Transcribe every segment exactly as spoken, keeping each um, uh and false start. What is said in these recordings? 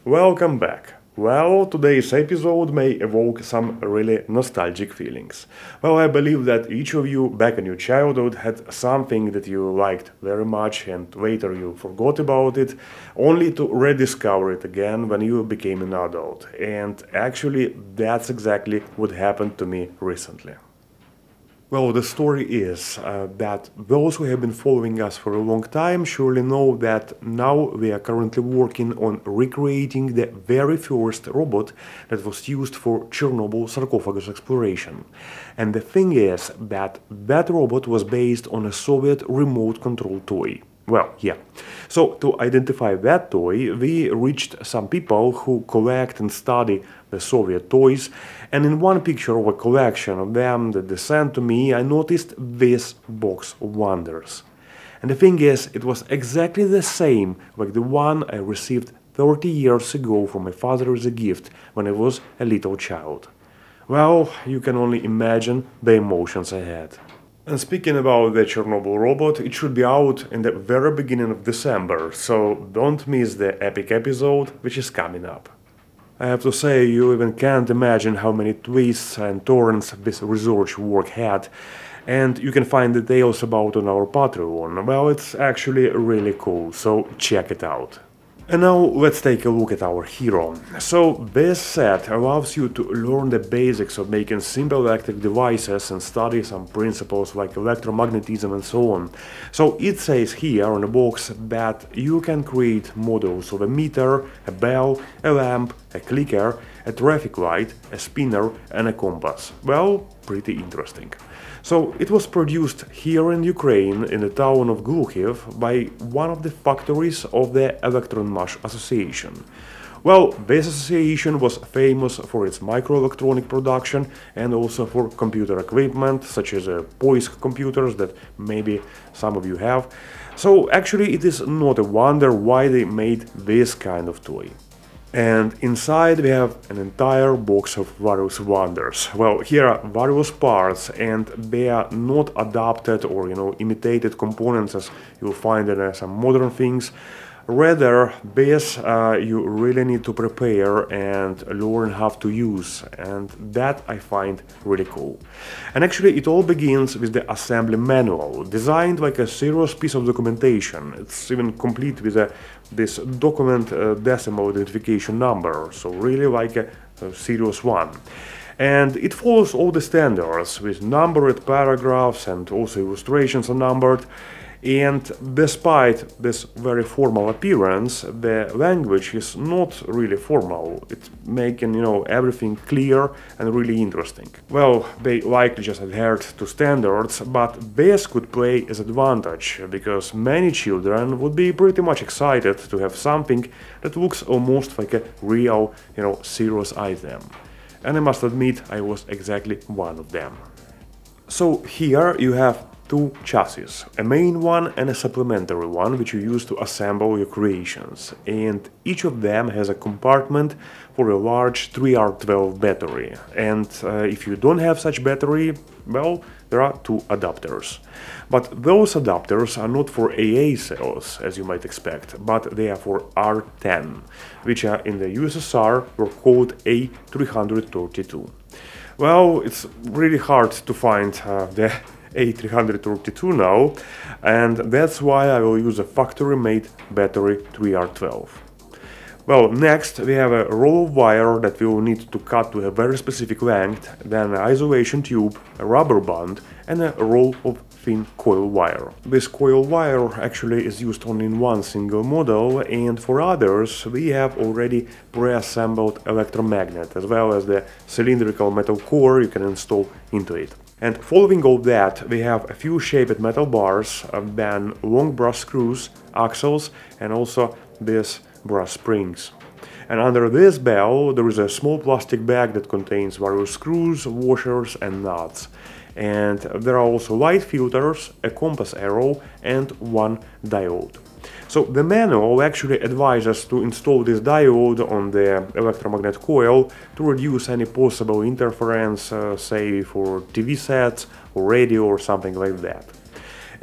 Welcome back. Well, today's episode may evoke some really nostalgic feelings. Well, I believe that each of you back in your childhood had something that you liked very much and later you forgot about it, only to rediscover it again when you became an adult. And actually, that's exactly what happened to me recently. Well, the story is uh, that those who have been following us for a long time surely know that now we are currently working on recreating the very first robot that was used for Chernobyl sarcophagus exploration. And the thing is that that robot was based on a Soviet remote control toy. Well, yeah. So, to identify that toy, we reached some people who collect and study the Soviet toys, and in one picture of a collection of them that they sent to me, I noticed this box of wonders. And the thing is, it was exactly the same like the one I received thirty years ago from my father as a gift when I was a little child. Well, you can only imagine the emotions I had. And speaking about the Chernobyl robot, it should be out in the very beginning of December, so don't miss the epic episode which is coming up. I have to say, you even can't imagine how many twists and turns this research work had, and you can find details about on our Patreon. Well, it's actually really cool, so check it out. And now let's take a look at our hero. So this set allows you to learn the basics of making simple electric devices and study some principles like electromagnetism and so on. So it says here on the box that you can create models of a meter, a bell, a lamp, a clicker, a traffic light, a spinner and a compass. Well, pretty interesting. So it was produced here in Ukraine in the town of Gluchiv by one of the factories of the Elektronmash association. Well, this association was famous for its microelectronic production and also for computer equipment such as uh, POISC computers that maybe some of you have. So actually it is not a wonder why they made this kind of toy. And inside we have an entire box of various wonders. Well, here are various parts and they are not adapted or, you know, imitated components as you'll find in uh, some modern things. Rather, this uh, you really need to prepare and learn how to use, and that I find really cool. And actually it all begins with the assembly manual, designed like a serious piece of documentation. It's even complete with a, this document uh, decimal identification number, so really like a, a serious one. And it follows all the standards with numbered paragraphs and also illustrations are numbered. And despite this very formal appearance, the language is not really formal. It's making, you know, everything clear and really interesting. Well, they likely just adhered to standards, but this could play as advantage, because many children would be pretty much excited to have something that looks almost like a real, you know, serious item. And I must admit, I was exactly one of them. So here you have two chassis, a main one and a supplementary one, which you use to assemble your creations, and each of them has a compartment for a large three R twelve battery, and uh, if you don't have such battery, well, there are two adapters. But those adapters are not for A A cells, as you might expect, but they are for R ten, which are in the U S S R were called A three thirty-two. Well, it's really hard to find uh, the A three thirty-two now, and that's why I will use a factory-made battery three R twelve. Well, next we have a roll of wire that we will need to cut to a very specific length, then an isolation tube, a rubber band and a roll of thin coil wire. This coil wire actually is used only in one single model, and for others we have already pre-assembled electromagnet as well as the cylindrical metal core you can install into it. And following all that, we have a few shaped metal bars, uh, then long brass screws, axles, and also these brass springs. And under this bell there is a small plastic bag that contains various screws, washers and nuts. And there are also light filters, a compass arrow and one diode. So the manual actually advises to install this diode on the electromagnet coil to reduce any possible interference, uh, say for T V sets or radio or something like that.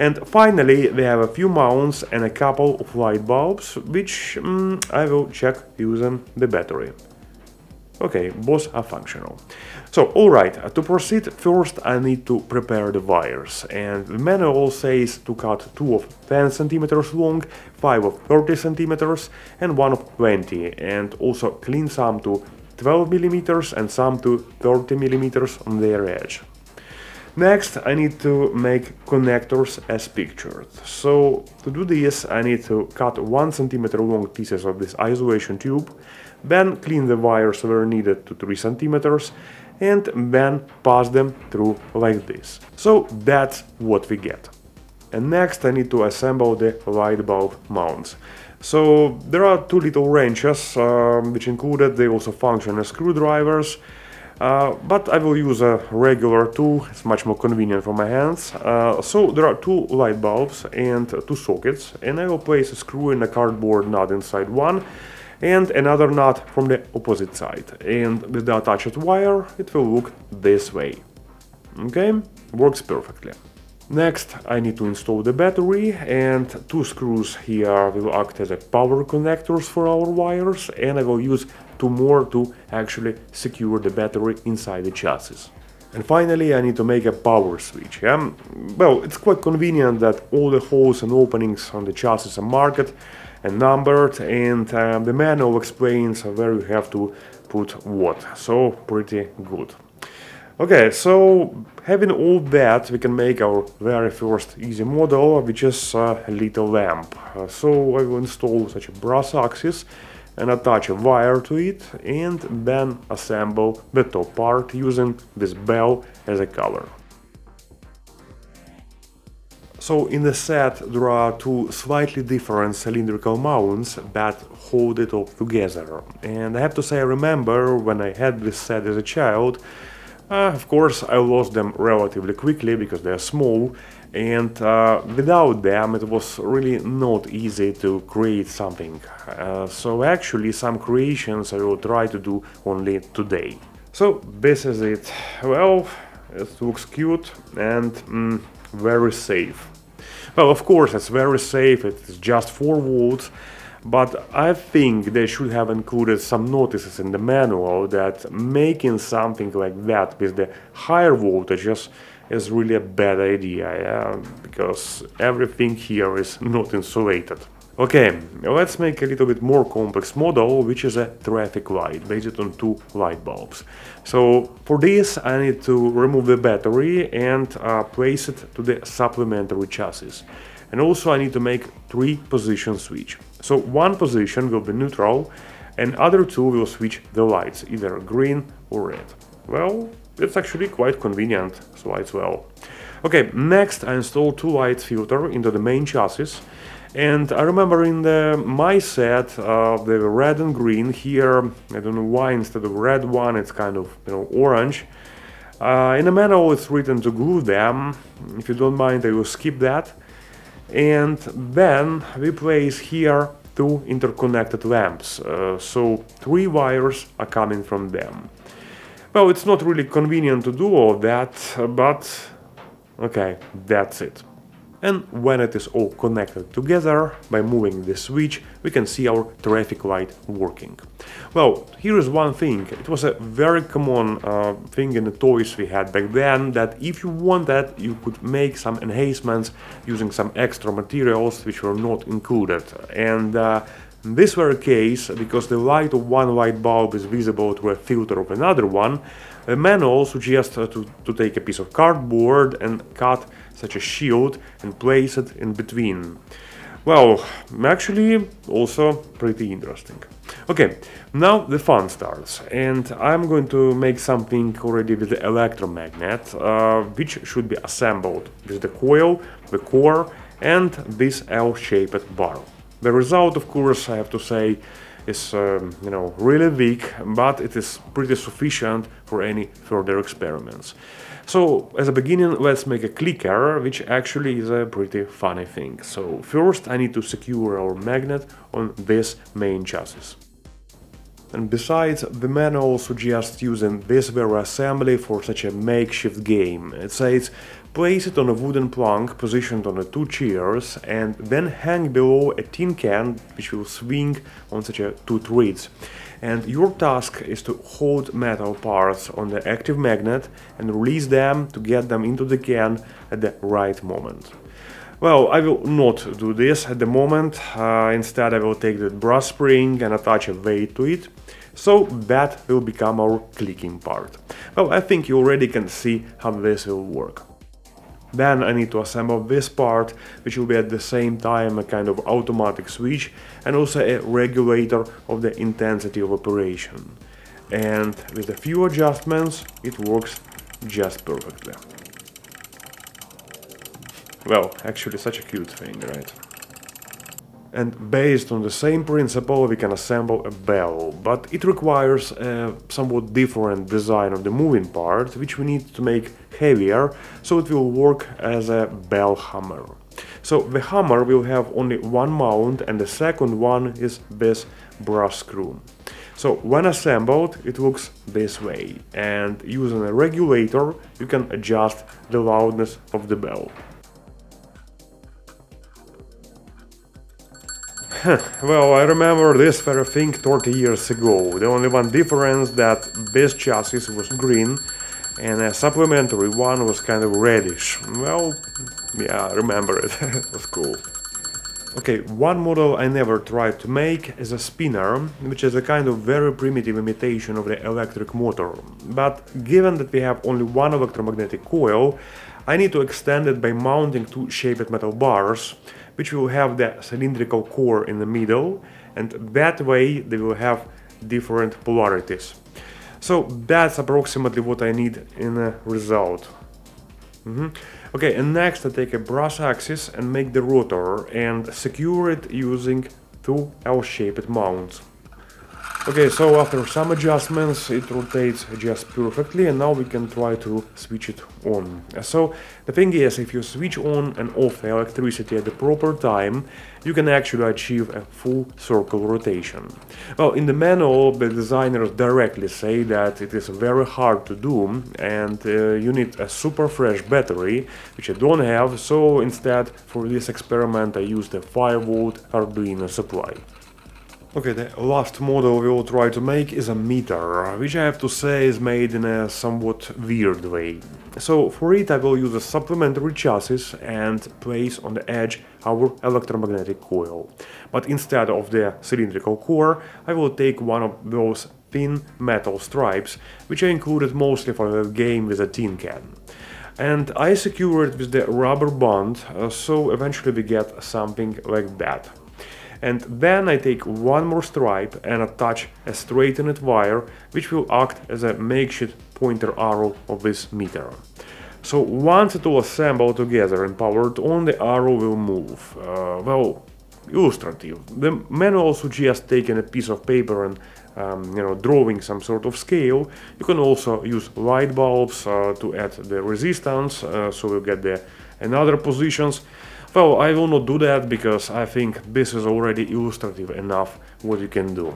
And finally, we have a few mounts and a couple of light bulbs, which mm, I will check using the battery. Okay, both are functional. So, alright, to proceed, first I need to prepare the wires, and the manual says to cut two of ten centimeters long, five of thirty centimeters, and one of twenty, and also clean some to twelve millimeters and some to thirty millimeters on their edge. Next, I need to make connectors as pictured. So, to do this, I need to cut one centimeter long pieces of this isolation tube, then clean the wires where needed to three centimeters, and then pass them through like this. So, that's what we get. And next, I need to assemble the light bulb mounts. So, there are two little wrenches, um, which included, they also function as screwdrivers. Uh, but I will use a regular tool, it's much more convenient for my hands. Uh, so there are two light bulbs and two sockets, and I will place a screw in a cardboard nut inside one and another nut from the opposite side. And with the attached wire it will look this way. Okay, works perfectly. Next, I need to install the battery, and two screws here will act as a power connectors for our wires, and I will use two more to actually secure the battery inside the chassis. And finally, I need to make a power switch. Yeah? Well, it's quite convenient that all the holes and openings on the chassis are marked and numbered, and uh, the manual explains where you have to put what, so pretty good. Okay, so having all that, we can make our very first easy model, which is uh, a little lamp. Uh, so I will install such a brass axis and attach a wire to it, and then assemble the top part using this bell as a color. So in the set there are two slightly different cylindrical mounts that hold it all together. And I have to say, I remember when I had this set as a child, Uh, of course, I lost them relatively quickly because they are small, and uh, without them it was really not easy to create something. Uh, so actually some creations I will try to do only today. So this is it. Well, it looks cute and mm, very safe. Well, of course it's very safe, it's just four volts. But I think they should have included some notices in the manual that making something like that with the higher voltages is really a bad idea, yeah? Because everything here is not insulated. Okay, let's make a little bit more complex model, which is a traffic light based on two light bulbs. So for this I need to remove the battery and uh, place it to the supplementary chassis. And also I need to make three position switch. So one position will be neutral, and other two will switch the lights, either green or red. Well, it's actually quite convenient, so lights well. Okay, next I install two light filter into the main chassis. And I remember in the, my set uh, they were red and green. Here, I don't know why instead of red one it's kind of, you know, orange. Uh, in the manual it's written to glue them. If you don't mind, I will skip that. And then we place here two interconnected lamps, uh, so three wires are coming from them. Well, it's not really convenient to do all that, but okay, that's it. And when it is all connected together, by moving the switch, we can see our traffic light working. Well, here is one thing. It was a very common uh, thing in the toys we had back then, that if you wanted, you could make some enhancements using some extra materials which were not included. And uh, this were the case because the light of one light bulb is visible through a filter of another one. The manual suggests uh, to, to take a piece of cardboard and cut such a shield and place it in between. Well, actually also pretty interesting. Okay, now the fun starts, and I'm going to make something already with the electromagnet, uh, which should be assembled with the coil, the core, and this L-shaped bar. The result, of course, I have to say, is um, you know, really weak, but it is pretty sufficient for any further experiments. So, as a beginning, let's make a clicker, which actually is a pretty funny thing. So, first I need to secure our magnet on this main chassis. And besides, the manual suggests using this very assembly for such a makeshift game. It says, place it on a wooden plank positioned on the two chairs and then hang below a tin can which will swing on such a two threads. And your task is to hold metal parts on the active magnet and release them to get them into the can at the right moment. Well, I will not do this at the moment. Uh, instead I will take the brass spring and attach a weight to it. So that will become our clicking part. Well, I think you already can see how this will work. Then I need to assemble this part, which will be at the same time a kind of automatic switch and also a regulator of the intensity of operation. And with a few adjustments it works just perfectly. Well, actually such a cute thing, right? And based on the same principle we can assemble a bell, but it requires a somewhat different design of the moving part, which we need to make heavier, so it will work as a bell hammer. So the hammer will have only one mount and the second one is this brass screw. So when assembled it looks this way, and using a regulator you can adjust the loudness of the bell. Well, I remember this very thing thirty years ago. The only one difference that this chassis was green and a supplementary one was kind of reddish. Well, yeah, I remember it. It was cool. Okay, one model I never tried to make is a spinner, which is a kind of very primitive imitation of the electric motor. But given that we have only one electromagnetic coil, I need to extend it by mounting two shaped metal bars, which will have the cylindrical core in the middle, and that way they will have different polarities. So that's approximately what I need in a result. Mm-hmm. Okay, and next I take a brass axis and make the rotor and secure it using two L-shaped mounts. Okay, so after some adjustments it rotates just perfectly, and now we can try to switch it on. So the thing is, if you switch on and off the electricity at the proper time, you can actually achieve a full circle rotation. Well, in the manual the designers directly say that it is very hard to do and uh, you need a super fresh battery, which I don't have, so instead for this experiment I used a five volt Arduino supply. Okay, the last model we will try to make is a meter, which I have to say is made in a somewhat weird way. So for it I will use a supplementary chassis and place on the edge our electromagnetic coil. But instead of the cylindrical core, I will take one of those thin metal stripes, which I included mostly for the game with a tin can. And I secure it with the rubber band, uh, so eventually we get something like that. And then I take one more stripe and attach a straightened wire, which will act as a makeshift pointer arrow of this meter. So once it all assembled together and powered on, the arrow will move. Uh, well, illustrative. The manual suggests taking a piece of paper and um, you know, drawing some sort of scale. You can also use light bulbs uh, to add the resistance, uh, so you get the another positions. Well, I will not do that because I think this is already illustrative enough what you can do.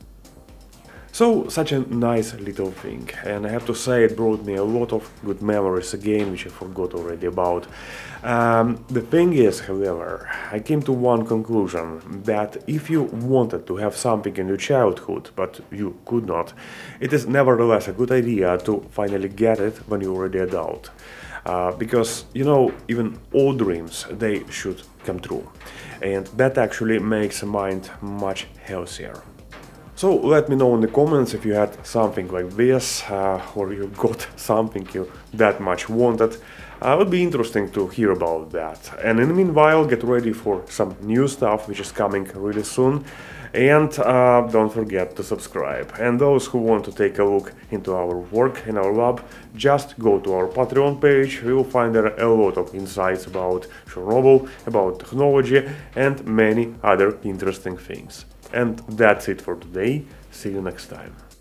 So, such a nice little thing, and I have to say it brought me a lot of good memories again, which I forgot already about. Um, the thing is, however, I came to one conclusion, that if you wanted to have something in your childhood, but you could not, it is nevertheless a good idea to finally get it when you're already adult. Uh, because, you know, even old dreams, they should come true. And that actually makes a mind much healthier. So let me know in the comments if you had something like this, uh, or you got something you that much wanted. Uh, it would be interesting to hear about that. And in the meanwhile, get ready for some new stuff which is coming really soon. And uh, don't forget to subscribe. And those who want to take a look into our work in our lab, just go to our Patreon page. You will find there a lot of insights about Chernobyl, about technology, and many other interesting things. And that's it for today. See you next time.